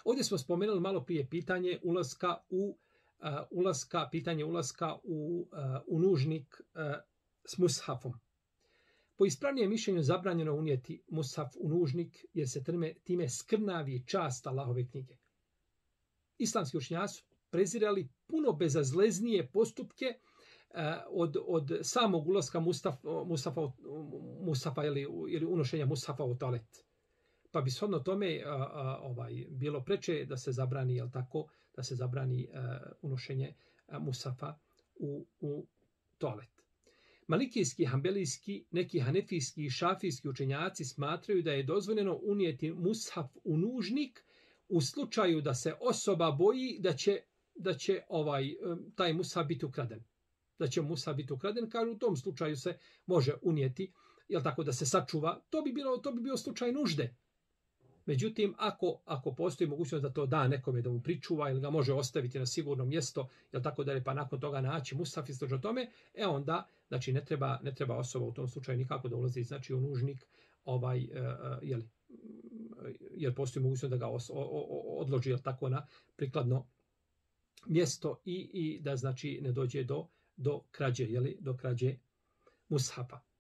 Ovdje smo spomenuli malo prije pitanje ulaska u nužnik s mushafom. Po ispravnijem mišljenju zabranjeno unijeti mushaf u nužnik jer se time skrnavi čast Allahove knjige. Islamski učenjaci su prezirali puno bezazleznije postupke od samog ulaska mushafa ili unošenja mushafa u toalet. Pa bi shodno tome bilo preče da se zabrani, da se zabrani unošenje mushafa u toalet. Malikijski, hambelijski, neki hanefijski i šafijski učenjaci smatraju da je dozvoljeno unijeti mushaf u nužnik u slučaju da se osoba boji da će taj mushaf biti ukraden. Da će mushaf biti ukraden, kažu u tom slučaju se može unijeti, da se sačuva. To bi bio slučaj nužde. Međutim, ako postoji mogućnost da to da nekome da mu pričuva ili ga može ostaviti na sigurno mjesto, pa nakon toga naći mushaf i slično tome, onda znači ne treba osoba u tom slučaju nikako da ulazi znači u nužnik, jer postoji mogućnost da ga odloži na prikladno mjesto i da znači ne dođe do krađe, do krađe mushafa.